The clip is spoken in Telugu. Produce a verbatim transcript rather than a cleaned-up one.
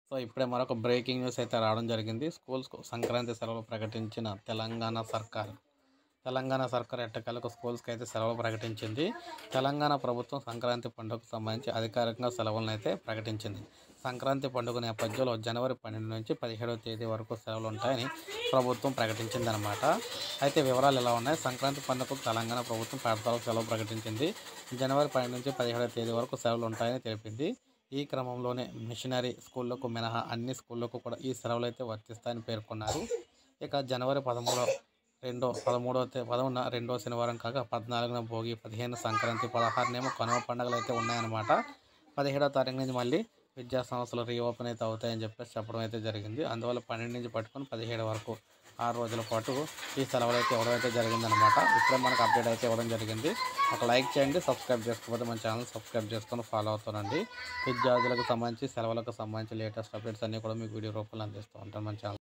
సో ఇప్పుడే మరొక బ్రేకింగ్ న్యూస్ అయితే రావడం జరిగింది. స్కూల్స్‌కు సంక్రాంతి సెలవులు ప్రకటించిన తెలంగాణ సర్కార్. తెలంగాణ సర్కార్ ఎట్టకేలకు స్కూల్స్‌కి అయితే సెలవులు ప్రకటించింది. తెలంగాణ ప్రభుత్వం సంక్రాంతి పండుగకు సంబంధించి అధికారికంగా సెలవులను అయితే ప్రకటించింది. సంక్రాంతి పండుగ నేపథ్యంలో జనవరి పన్నెండు నుంచి పదిహేడవ తేదీ వరకు సెలవులు ఉంటాయని ప్రభుత్వం ప్రకటించిందనమాట. అయితే వివరాలు ఎలా ఉన్నాయి? సంక్రాంతి పండుగకు తెలంగాణ ప్రభుత్వం పాఠశాలకు సెలవు ప్రకటించింది. జనవరి పన్నెండు నుంచి పదిహేడవ తేదీ వరకు సెలవులు ఉంటాయని తెలిపింది. ఈ క్రమంలోనే మిషనరీ స్కూళ్లకు మినహా అన్ని స్కూళ్లకు కూడా ఈ సెలవులు అయితే వర్తిస్తాయని పేర్కొన్నారు. ఇక జనవరి పదమూడవ రెండో పదమూడవ తే పదమూడున రెండో శనివారం కాగా పద్నాలుగున భోగి, పదిహేను సంక్రాంతి, పదహారునేమో కనుమ పండుగలు అయితే ఉన్నాయన్నమాట. పదిహేడవ తారీఖు నుంచి మళ్ళీ విద్యా సంస్థలు రీఓపెన్ అయితే అవుతాయని చెప్పేసి చెప్పడం అయితే జరిగింది. అందువల్ల పన్నెండు నుంచి పట్టుకొని పదిహేడు వరకు ఆరు రోజుల పాటు ఈ సెలవులు అయితే ఇవ్వడం అయితే జరిగిందనమాట. ఇప్పుడే మనకు అప్డేట్ అయితే ఇవ్వడం జరిగింది. ఒక లైక్ చేయండి, సబ్స్క్రైబ్ చేసుకోకపోతే మన ఛానల్ సబ్స్క్రైబ్ చేసుకొని ఫాలో అవుతానండి. విద్యార్థులకు సంబంధించి సెలవులకు సంబంధించి లేటెస్ట్ అప్డేట్స్ అన్నీ కూడా మీకు వీడియో రూపంలో అందిస్తూ ఉంటాను మన ఛానల్.